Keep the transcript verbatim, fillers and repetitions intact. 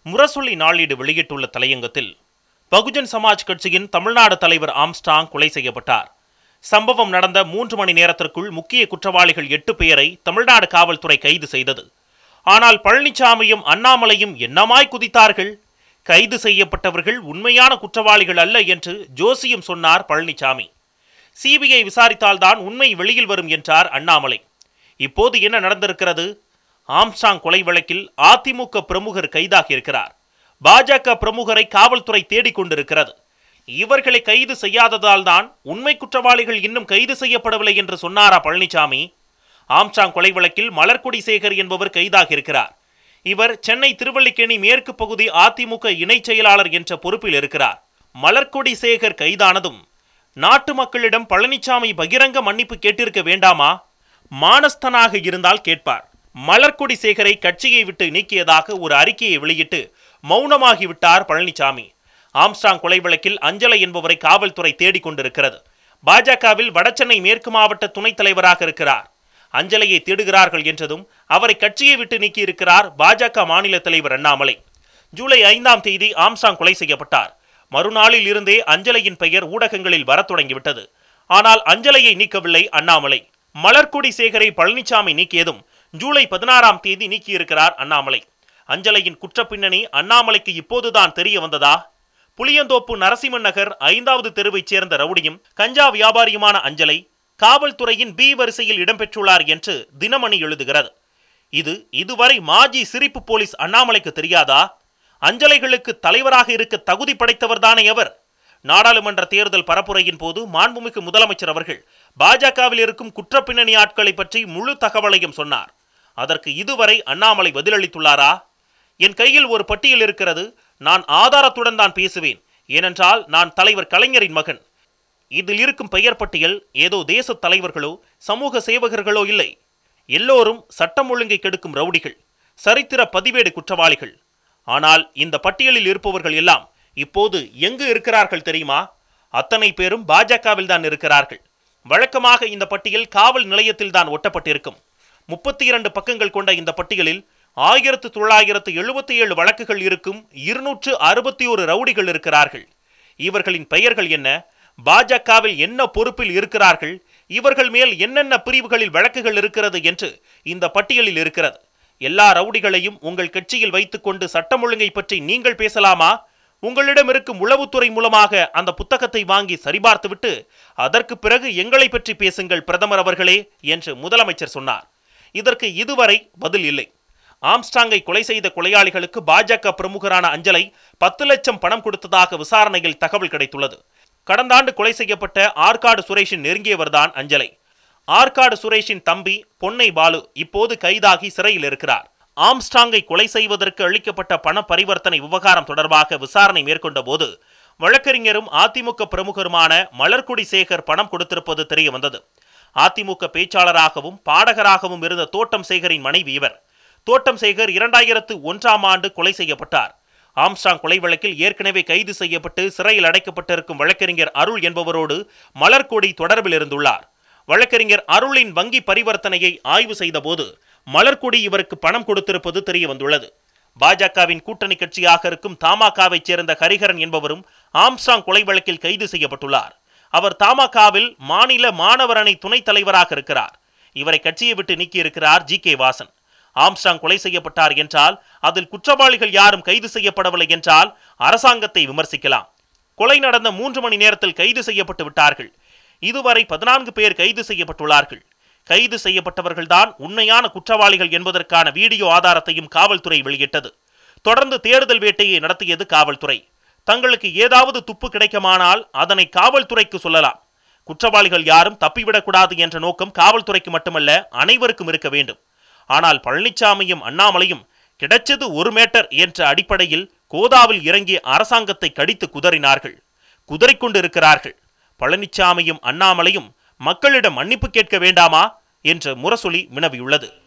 முரசொலி நாளேடு வெளியிட்டுள்ள தலையங்கத்தில் பகுஜன் சமாஜ் கட்சியின் தமிழ்நாடு தலைவர் ஆம்ஸ்ட்ராங் கொலை செய்யப்பட்டார். சம்பவம் நடந்த மூன்று மணி நேரத்திற்குள் முக்கிய குற்றவாளிகள் எட்டு பேரை தமிழ்நாடு காவல்துறை கைது செய்தது. ஆனால் பழனிசாமியும் அண்ணாமலையும் என்னமாய் குதித்தார்கள். கைது செய்யப்பட்டவர்கள் உண்மையான குற்றவாளிகள் அல்ல என்று ஜோசியம் சொன்னார் பழனிசாமி. சிபிஐ விசாரித்தால்தான் உண்மை வெளியில் வரும் என்றார் அண்ணாமலை. இப்போது என்ன நடந்திருக்கிறது? ஆம்ஸ்ட்ராங் கொலை வழக்கில் அதிமுக பிரமுகர் கைதாகியிருக்கிறார். பாஜக பிரமுகரை காவல்துறை தேடிக்கொண்டிருக்கிறது. இவர்களை கைது செய்யாததால் தான் உண்மை குற்றவாளிகள் இன்னும் கைது செய்யப்படவில்லை என்று சொன்னாரா பழனிசாமி? ஆம்ஸ்ட்ராங் கொலை வழக்கில் மலர்கொடி சேகர் என்பவர் கைதாகியிருக்கிறார். இவர் சென்னை திருவல்லிக்கேணி மேற்கு பகுதி அதிமுக இணை செயலாளர் என்ற பொறுப்பில் இருக்கிறார். மலர்கொடி சேகர் கைதானதும் நாட்டு மக்களிடம் பழனிசாமி பகிரங்க மன்னிப்பு கேட்டிருக்க வேண்டாமா? மானஸ்தனாக இருந்தால் கேட்பார். மலர்கொடி சேகரை கட்சியை விட்டு நீக்கியதாக ஒரு அறிக்கையை வெளியிட்டு மௌனமாகிவிட்டார் பழனிசாமி. ஆம்ஸ்ட்ராங் கொலை வழக்கில் அஞ்சலை என்பவரை காவல்துறை தேடிக்கொண்டிருக்கிறது. பாஜகவில் வடசென்னை மேற்கு மாவட்ட துணைத் தலைவராக இருக்கிறார். அஞ்சலையை தேடுகிறார்கள் என்றதும் அவரை கட்சியை விட்டு நீக்கியிருக்கிறார் பாஜக மாநில தலைவர் அண்ணாமலை. ஜூலை ஐந்தாம் தேதி ஆம்ஸ்ட்ராங் கொலை செய்யப்பட்டார். மறுநாளில் இருந்தே அஞ்சலையின் பெயர் ஊடகங்களில் வரத் தொடங்கிவிட்டது. ஆனால் அஞ்சலையை நீக்கவில்லை அண்ணாமலை. மலர்கொடி சேகரை பழனிசாமி நீக்கியதும் ஜூலை பதினாறாம் தேதி நீக்கியிருக்கிறார் அண்ணாமலை. அஞ்சலையின் குற்றப்பின்னணி அண்ணாமலைக்கு இப்போதுதான் தெரிய வந்ததா? புளியந்தோப்பு நரசிம்மன் நகர் ஐந்தாவது தெருவைச் சேர்ந்த ரவுடியும் கஞ்சா வியாபாரியுமான அஞ்சலை காவல்துறையின் பி வரிசையில் இடம்பெற்றுள்ளார் என்று தினமணி எழுதுகிறது. இது இதுவரை மாஜி சிரிப்பு போலீஸ் அண்ணாமலைக்கு தெரியாதா? அஞ்சலைகளுக்கு தலைவராக இருக்க தகுதி படைத்தவர்தானே அவர். நாடாளுமன்ற தேர்தல் பரப்புரையின் போது மாண்புமிகு முதலமைச்சர் அவர்கள் பாஜகவில் இருக்கும் குற்றப்பின்னணி ஆட்களை பற்றி முழு தகவலையும் சொன்னார். அதற்கு இதுவரை அண்ணாமலை பதிலளித்துள்ளாரா? என் கையில் ஒரு பட்டியல் இருக்கிறது. நான் ஆதாரத்துடன் தான் பேசுவேன். ஏனென்றால் நான் தலைவர் கலைஞரின் மகன். இதில் இருக்கும் பெயர் பட்டியல் ஏதோ தேச தலைவர்களோ சமூக சேவகர்களோ இல்லை. எல்லோரும் சட்டம் ஒழுங்கை கெடுக்கும் ரவுடிகள், சரித்திர பதிவேடு குற்றவாளிகள். ஆனால் இந்த பட்டியலில் இருப்பவர்கள் எல்லாம் இப்போது எங்கு இருக்கிறார்கள் தெரியுமா? அத்தனை பேரும் பாஜகவில் தான் இருக்கிறார்கள். வழக்கமாக இந்த பட்டியல் காவல் நிலையத்தில் தான் ஒட்டப்பட்டிருக்கும். முப்பத்தி இரண்டு பக்கங்கள் கொண்ட இந்த பட்டியலில் ஆயிரத்து தொள்ளாயிரத்து எழுபத்தி ஏழு வழக்குகள் இருக்கும். இருநூற்று அறுபத்தி ஒரு ரவுடிகள் இருக்கிறார்கள். இவர்களின் பெயர்கள் என்ன? பாஜகவில் என்ன பொறுப்பில் இருக்கிறார்கள்? இவர்கள் மேல் என்னென்ன பிரிவுகளில் வழக்குகள் இருக்கிறது என்று இந்த பட்டியலில் இருக்கிறது. எல்லா ரவுடிகளையும் உங்கள் கட்சியில் வைத்துக் கொண்டு சட்டம் ஒழுங்கை பற்றி நீங்கள் பேசலாமா? உங்களிடம் இருக்கும் உளவுத்துறை மூலமாக அந்த புத்தகத்தை வாங்கி சரிபார்த்துவிட்டு அதற்கு பிறகு எங்களை பற்றி பேசுங்கள் பிரதமர் அவர்களே என்று முதலமைச்சர் சொன்னார். இதற்கு இதுவரை பதில் இல்லை. ஆம்ஸ்ட்ராங்கை கொலை செய்த கொலையாளிகளுக்கு பாஜக பிரமுகரான அஞ்சலை பத்து லட்சம் பணம் கொடுத்ததாக விசாரணையில் தகவல் கிடைத்துள்ளது. கடந்த ஆண்டு கொலை செய்யப்பட்ட ஆற்காடு சுரேஷின் நெருங்கியவர்தான் அஞ்சலை. ஆற்காடு சுரேஷின் தம்பி பொன்னை பாலு இப்போது கைதாகி சிறையில் இருக்கிறார். ஆம்ஸ்ட்ராங்கை கொலை செய்வதற்கு அளிக்கப்பட்ட பண பரிவர்த்தனை விவகாரம் தொடர்பாக விசாரணை மேற்கொண்ட போது வழக்கறிஞரும் அதிமுக பிரமுகருமான மலர்கொடி சேகர் பணம் கொடுத்திருப்பது தெரிய வந்தது. அதிமுக பேச்சாளராகவும் பாடகராகவும் இருந்த தோட்டம் சேகரின் மனைவி இவர். தோட்டம் சேகர் இரண்டாயிரத்து ஒன்றாம் ஆண்டு கொலை செய்யப்பட்டார். ஆம்ஸ்ட்ராங் கொலை வழக்கில் ஏற்கனவே கைது செய்யப்பட்டு சிறையில் அடைக்கப்பட்டிருக்கும் வழக்கறிஞர் அருள் என்பவரோடு மலர்கொடி தொடர்பில் இருந்துள்ளார். வழக்கறிஞர் அருளின் வங்கி பரிவர்த்தனையை ஆய்வு செய்த போது மலர்கொடி இவருக்கு பணம் கொடுத்திருப்பது தெரிய வந்துள்ளது. பாஜகவின் கூட்டணி கட்சியாக இருக்கும் தமாகாவைச் சேர்ந்த ஹரிஹரன் என்பவரும் ஆம்ஸ்ட்ராங் கொலை வழக்கில் கைது செய்யப்பட்டுள்ளார். அவர் தமாகாவில் மாநில மாணவர் அணி துணைத் தலைவராக இருக்கிறார். இவரை கட்சியை விட்டு நீக்கியிருக்கிறார் ஜி கே வாசன். ஆம்ஸ்ட்ராங் கொலை செய்யப்பட்டார் என்றால் அதில் குற்றவாளிகள் யாரும் கைது செய்யப்படவில்லை என்றால் அரசாங்கத்தை விமர்சிக்கலாம். கொலை நடந்த மூன்று மணி நேரத்தில் கைது செய்யப்பட்டு விட்டார்கள். இதுவரை பதினான்கு பேர் கைது செய்யப்பட்டுள்ளார்கள். கைது செய்யப்பட்டவர்கள்தான் உண்மையான குற்றவாளிகள் என்பதற்கான வீடியோ ஆதாரத்தையும் காவல்துறை வெளியிட்டது. தொடர்ந்து தேடுதல் வேட்டையை நடத்தியது காவல்துறை. தங்களுக்கு ஏதாவது துப்பு கிடைக்குமானால் அதனை காவல்துறைக்கு சொல்லலாம். குற்றவாளிகள் யாரும் தப்பிவிடக்கூடாது என்ற நோக்கம் காவல்துறைக்கு மட்டுமல்ல அனைவருக்கும் இருக்க வேண்டும். ஆனால் பழனிசாமியும் அண்ணாமலையும் கிடைச்சது ஒரு மேட்டர் என்ற அடிப்படையில் கோதாவில் இறங்கிய அரசாங்கத்தை கடித்து குதறினார்கள், குதறிக்கொண்டு இருக்கிறார்கள். பழனிசாமியும் அண்ணாமலையும் மக்களிடம் மன்னிப்பு கேட்க வேண்டாமா என்ற முரசொலி வினவியுள்ளது.